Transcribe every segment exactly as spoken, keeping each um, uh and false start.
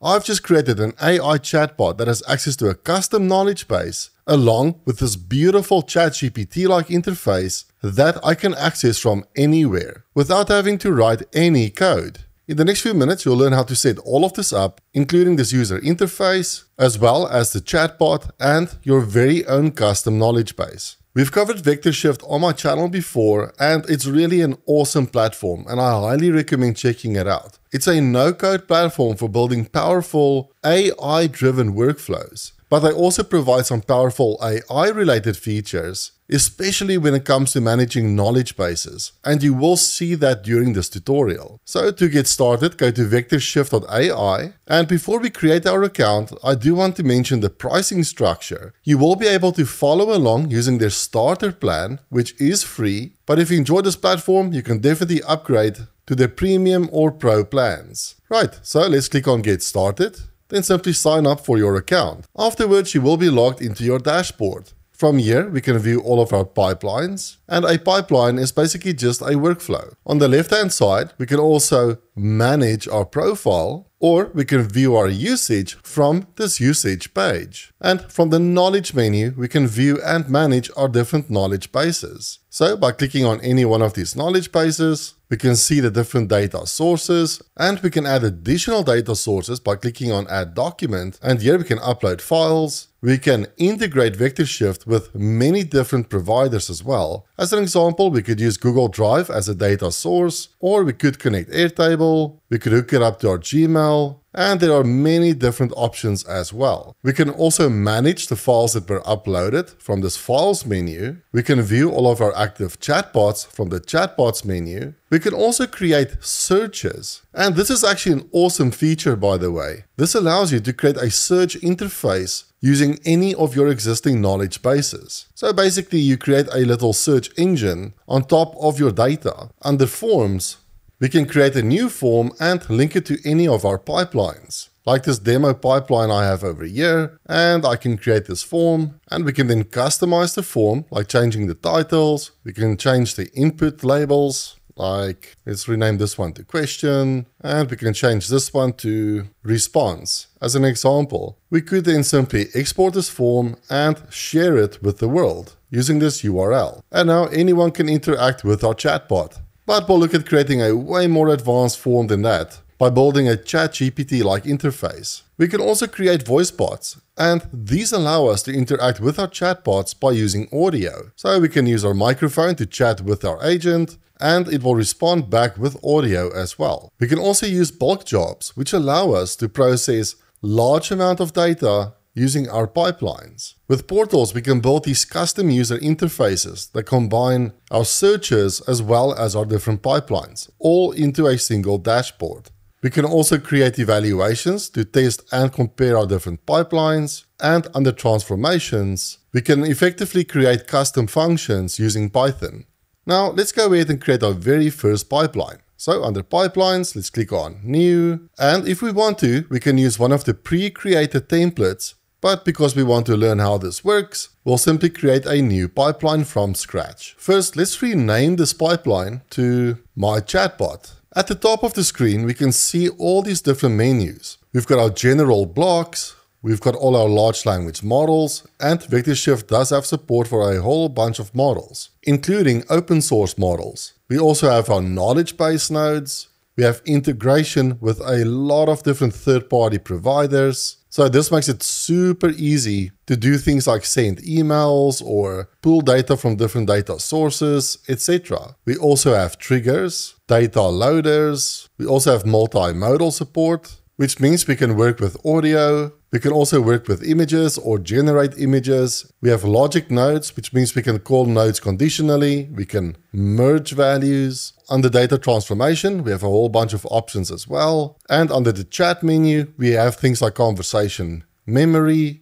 I've just created an A I chatbot that has access to a custom knowledge base, along with this beautiful ChatGPT-like interface that I can access from anywhere without having to write any code. In the next few minutes, you'll learn how to set all of this up, including this user interface, as well as the chatbot and your very own custom knowledge base. We've covered VectorShift on my channel before, and it's really an awesome platform, and I highly recommend checking it out. It's a no-code platform for building powerful A I-driven workflows, but they also provide some powerful A I-related features, especially when it comes to managing knowledge bases, and you will see that during this tutorial. So to get started, go to vectorshift dot A I, and before we create our account, I do want to mention the pricing structure. You will be able to follow along using their starter plan, which is free, but if you enjoy this platform, you can definitely upgrade to their premium or pro plans. Right, so let's click on Get Started, then simply sign up for your account. Afterwards, you will be logged into your dashboard. From here, we can view all of our pipelines, and a pipeline is basically just a workflow. On the left-hand side, we can also manage our profile, or we can view our usage from this usage page. And from the knowledge menu, we can view and manage our different knowledge bases. So by clicking on any one of these knowledge bases, we can see the different data sources, and we can add additional data sources by clicking on Add Document, and here we can upload files. We can integrate VectorShift with many different providers as well. As an example, we could use Google Drive as a data source, or we could connect Airtable, we could hook it up to our Gmail, and there are many different options as well. We can also manage the files that were uploaded from this Files menu. We can view all of our active chatbots from the Chatbots menu. We can also create searches. And this is actually an awesome feature, by the way. This allows you to create a search interface using any of your existing knowledge bases. So basically, you create a little search engine on top of your data. Under Forms, we can create a new form and link it to any of our pipelines. Like this demo pipeline I have over here, and I can create this form, and we can then customize the form, like changing the titles. We can change the input labels, like let's rename this one to question, and we can change this one to response. As an example, we could then simply export this form and share it with the world using this U R L. And now anyone can interact with our chatbot. But we'll look at creating a way more advanced form than that by building a ChatGPT-like interface. We can also create voice bots, and these allow us to interact with our chatbots by using audio. So we can use our microphone to chat with our agent, and it will respond back with audio as well. We can also use bulk jobs, which allow us to process large amount of data using our pipelines. With portals, we can build these custom user interfaces that combine our searches as well as our different pipelines, all into a single dashboard. We can also create evaluations to test and compare our different pipelines, and under transformations, we can effectively create custom functions using Python. Now, let's go ahead and create our very first pipeline. So under Pipelines, let's click on New, and if we want to, we can use one of the pre-created templates. But because we want to learn how this works, we'll simply create a new pipeline from scratch. First, let's rename this pipeline to My Chatbot. At the top of the screen, we can see all these different menus. We've got our general blocks, we've got all our large language models, and VectorShift does have support for a whole bunch of models, including open source models. We also have our knowledge base nodes. We have integration with a lot of different third-party providers. So this makes it super easy to do things like send emails or pull data from different data sources, et cetera. We also have triggers, data loaders. We also have multimodal support, which means we can work with audio. We can also work with images or generate images. We have logic nodes, which means we can call nodes conditionally. We can merge values. Under data transformation, we have a whole bunch of options as well. And under the chat menu, we have things like conversation memory,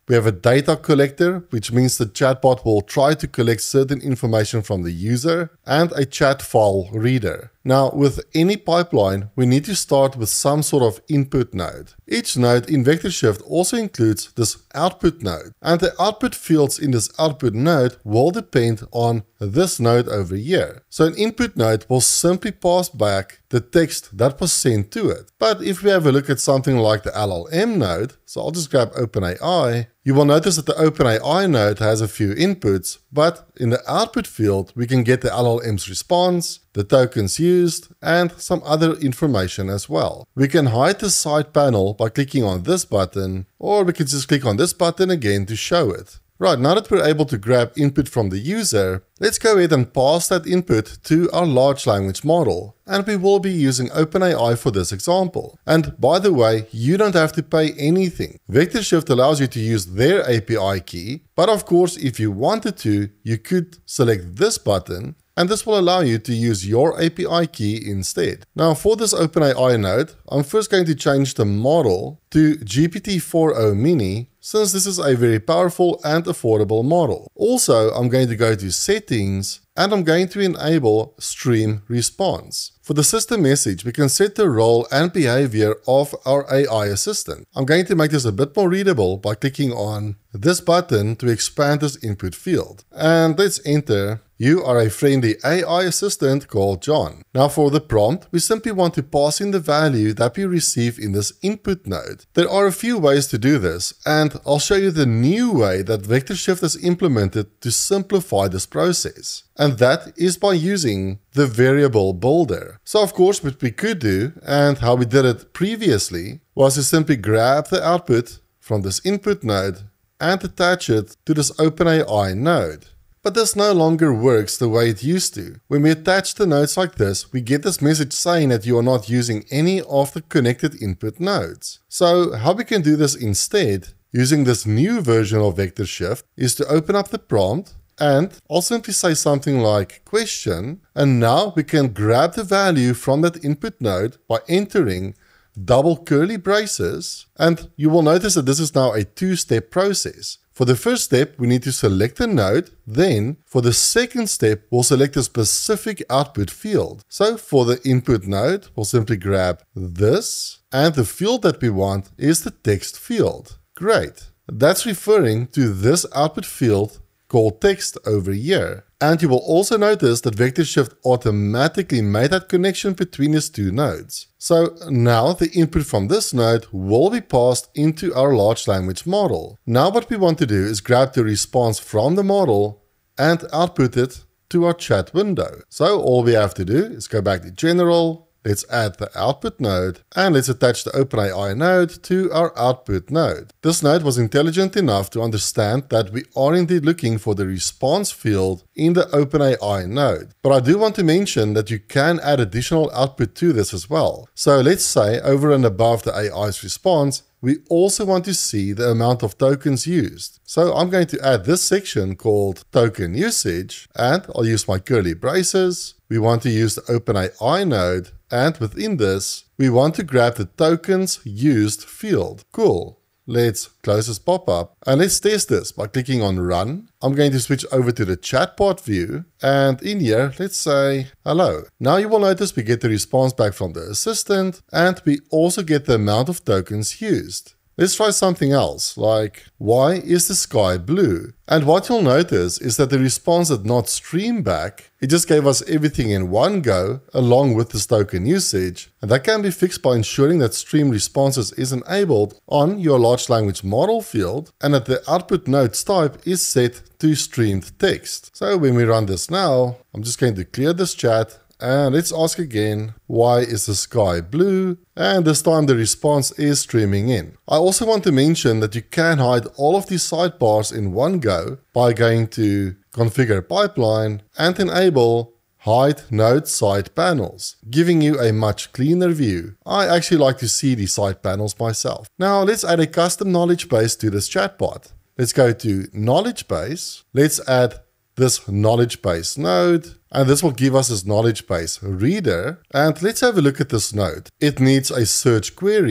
We have a data collector, which means the chatbot will try to collect certain information from the user, and a chat file reader. Now, with any pipeline, we need to start with some sort of input node. Each node in VectorShift also includes this output node, and the output fields in this output node will depend on this node over here. So an input node will simply pass back the text that was sent to it. But if we have a look at something like the L L M node, so I'll just grab OpenAI, you will notice that the OpenAI node has a few inputs, but in the output field, we can get the L L M's response, the tokens used, and some other information as well. We can hide the side panel by clicking on this button, or we can just click on this button again to show it. Right, now that we're able to grab input from the user, let's go ahead and pass that input to our large language model. And we will be using OpenAI for this example. And by the way, you don't have to pay anything. VectorShift allows you to use their A P I key, but of course, if you wanted to, you could select this button, and this will allow you to use your A P I key instead. Now for this OpenAI node, I'm first going to change the model to G P T four o mini, since this is a very powerful and affordable model. Also, I'm going to go to settings, and I'm going to enable stream response. For the system message, we can set the role and behavior of our A I assistant. I'm going to make this a bit more readable by clicking on this button to expand this input field. And let's enter, "You are a friendly A I assistant called John." Now for the prompt, we simply want to pass in the value that we receive in this input node. There are a few ways to do this, and I'll show you the new way that VectorShift has implemented to simplify this process. And that is by using the variable builder. So of course, what we could do, and how we did it previously, was to simply grab the output from this input node and attach it to this OpenAI node. But this no longer works the way it used to. When we attach the nodes like this, we get this message saying that you are not using any of the connected input nodes. So how we can do this instead, using this new version of VectorShift, is to open up the prompt, and I'll simply say something like question, and now we can grab the value from that input node by entering double curly braces, and you will notice that this is now a two-step process. For the first step, we need to select a node, then for the second step, we'll select a specific output field. So for the input node, we'll simply grab this, and the field that we want is the text field. Great. That's referring to this output field called text over here. And you will also notice that VectorShift automatically made that connection between these two nodes. So now the input from this node will be passed into our large language model. Now what we want to do is grab the response from the model and output it to our chat window. So all we have to do is go back to General, let's add the output node, and let's attach the OpenAI node to our output node. This node was intelligent enough to understand that we are indeed looking for the response field in the OpenAI node. But I do want to mention that you can add additional output to this as well. So let's say over and above the A I's response, we also want to see the amount of tokens used. So I'm going to add this section called token usage, and I'll use my curly braces. We want to use the OpenAI node, and within this, we want to grab the tokens used field. Cool. Let's close this pop-up, and let's test this by clicking on Run. I'm going to switch over to the chatbot view, and in here, let's say hello. Now you will notice we get the response back from the assistant, and we also get the amount of tokens used. Let's try something else, like, why is the sky blue? And what you'll notice is that the response did not stream back. It just gave us everything in one go, along with this token usage. And that can be fixed by ensuring that stream responses is enabled on your large language model field, and that the output node's type is set to streamed text. So when we run this now, I'm just going to clear this chat, and let's ask again, why is the sky blue? And this time the response is streaming in. I also want to mention that you can hide all of these sidebars in one go by going to Configure Pipeline and enable Hide Node Side Panels, giving you a much cleaner view. I actually like to see these side panels myself. Now let's add a custom knowledge base to this chatbot. Let's go to Knowledge Base. Let's add this knowledge base node, and this will give us this knowledge base reader. And let's have a look at this node. It needs a search query,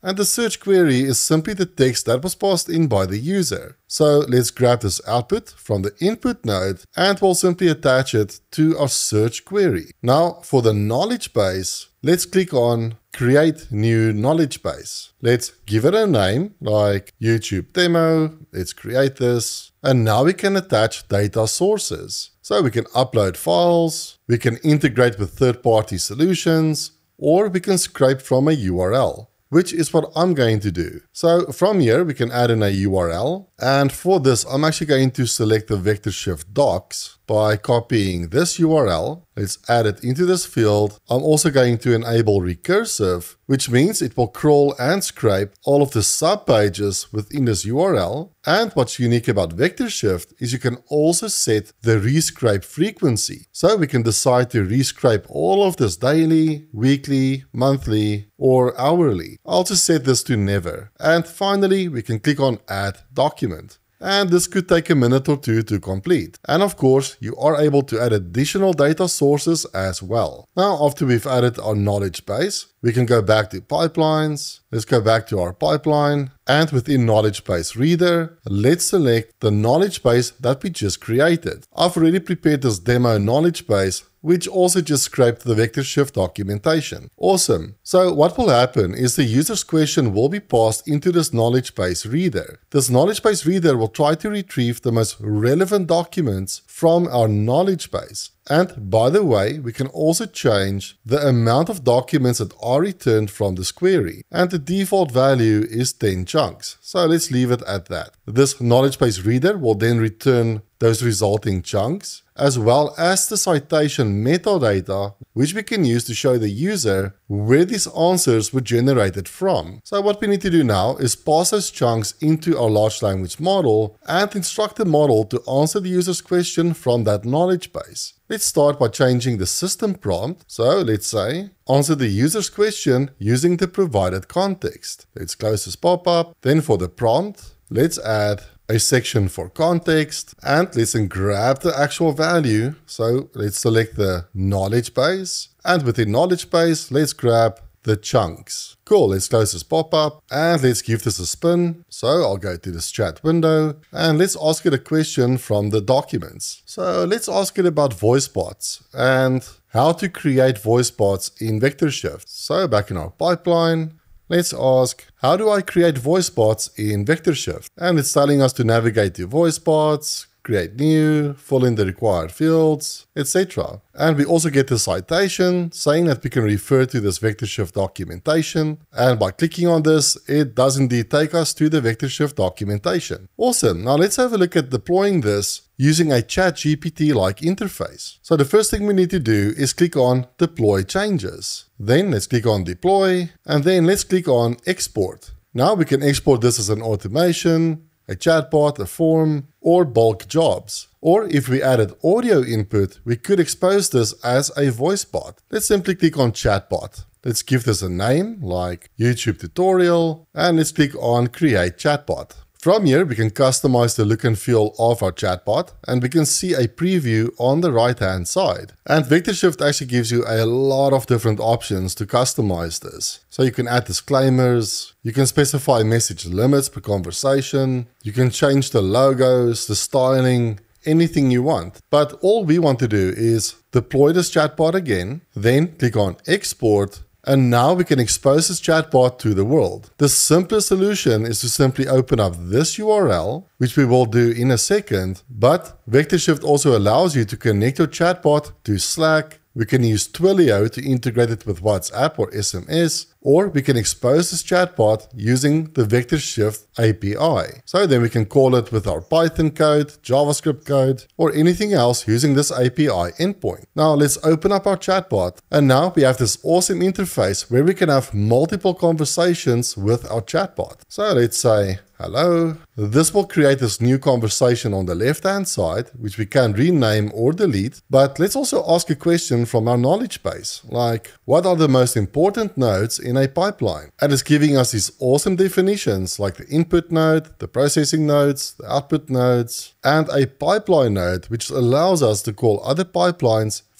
And the search query is simply the text that was passed in by the user. So let's grab this output from the input node and we'll simply attach it to our search query. Now for the knowledge base, let's click on Create New Knowledge Base. Let's give it a name like YouTube Demo. Let's create this. And now we can attach data sources. So we can upload files, we can integrate with third-party solutions, or we can scrape from a U R L, which is what I'm going to do. So from here, we can add in a U R L. And for this, I'm actually going to select the VectorShift docs by copying this U R L. Let's add it into this field. I'm also going to enable recursive, which means it will crawl and scrape all of the sub-pages within this U R L. And what's unique about VectorShift is you can also set the rescrape frequency. So we can decide to rescrape all of this daily, weekly, monthly, or hourly. I'll just set this to never. And finally, we can click on Add Document. And this could take a minute or two to complete. And of course, you are able to add additional data sources as well. Now, after we've added our knowledge base, we can go back to pipelines. Let's go back to our pipeline. And within knowledge base reader, let's select the knowledge base that we just created. I've already prepared this demo knowledge base, which also just scraped the VectorShift documentation. Awesome. So what will happen is the user's question will be passed into this knowledge base reader. This knowledge base reader will try to retrieve the most relevant documents from our knowledge base. And by the way, we can also change the amount of documents that are returned from this query. And the default value is ten chunks. So let's leave it at that. This knowledge base reader will then return those resulting chunks, as well as the citation metadata, which we can use to show the user where these answers were generated from. So what we need to do now is pass those chunks into our large language model and instruct the model to answer the user's question from that knowledge base. Let's start by changing the system prompt. So let's say, answer the user's question using the provided context. Let's close this pop-up. Then for the prompt, let's add a section for context, and let's then grab the actual value. So let's select the knowledge base, and within knowledge base, let's grab the chunks. Cool, let's close this pop-up and let's give this a spin. So I'll go to this chat window and let's ask it a question from the documents. So let's ask it about voice bots and how to create voice bots in VectorShift. So back in our pipeline, let's ask, how do I create voice bots in VectorShift? And it's telling us to navigate to voice bots, create new, fill in the required fields, et cetera. And we also get the citation saying that we can refer to this VectorShift documentation. And by clicking on this, it does indeed take us to the VectorShift documentation. Awesome. Now let's have a look at deploying this using a ChatGPT-like interface. So the first thing we need to do is click on Deploy Changes. Then let's click on Deploy, and then let's click on Export. Now we can export this as an automation, a chatbot, a form, or bulk jobs. Or if we added audio input, we could expose this as a voice bot. Let's simply click on Chatbot. Let's give this a name like YouTube tutorial, and let's click on Create Chatbot. From here, we can customize the look and feel of our chatbot, and we can see a preview on the right-hand side. And VectorShift actually gives you a lot of different options to customize this. So you can add disclaimers, you can specify message limits per conversation, you can change the logos, the styling, anything you want. But all we want to do is deploy this chatbot again, then click on Export, and now we can expose this chatbot to the world. The simplest solution is to simply open up this U R L, which we will do in a second, but VectorShift also allows you to connect your chatbot to Slack. We can use Twilio to integrate it with WhatsApp or S M S, or we can expose this chatbot using the VectorShift A P I. So then we can call it with our Python code, JavaScript code, or anything else using this A P I endpoint. Now let's open up our chatbot, and now we have this awesome interface where we can have multiple conversations with our chatbot. So let's say, hello. This will create this new conversation on the left-hand side, which we can rename or delete. But let's also ask a question from our knowledge base, like, what are the most important nodes in a pipeline? And it's giving us these awesome definitions like the input node, the processing nodes, the output nodes, and a pipeline node, which allows us to call other pipelines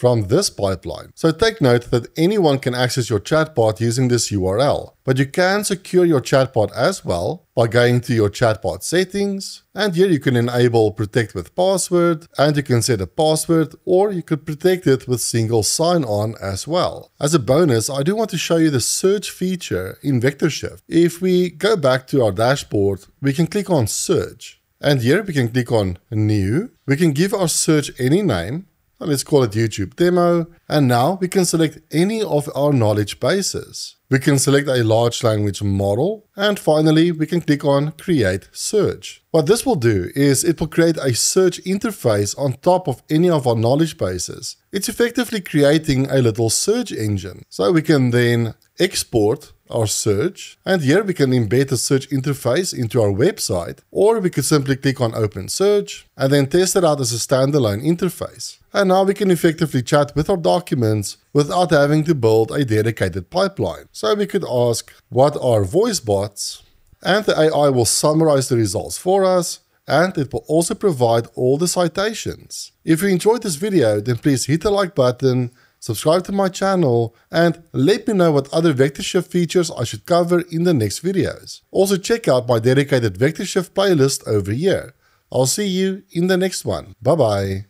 from this pipeline. So take note that anyone can access your chatbot using this U R L, but you can secure your chatbot as well by going to your chatbot settings, and here you can enable protect with password, and you can set a password, or you could protect it with single sign-on as well. As a bonus, I do want to show you the search feature in VectorShift. If we go back to our dashboard, we can click on search, and here we can click on new. We can give our search any name. Let's call it YouTube demo, and now we can select any of our knowledge bases. We can select a large language model, and finally we can click on create search. What this will do is it will create a search interface on top of any of our knowledge bases. It's effectively creating a little search engine. So we can then export our search, and here we can embed the search interface into our website, or we could simply click on open search and then test it out as a standalone interface. And now we can effectively chat with our documents without having to build a dedicated pipeline. So we could ask, what are voice bots? And the A I will summarize the results for us, and it will also provide all the citations. If you enjoyed this video, then please hit the like button, subscribe to my channel, and let me know what other VectorShift features I should cover in the next videos. Also check out my dedicated VectorShift playlist over here. I'll see you in the next one. Bye bye.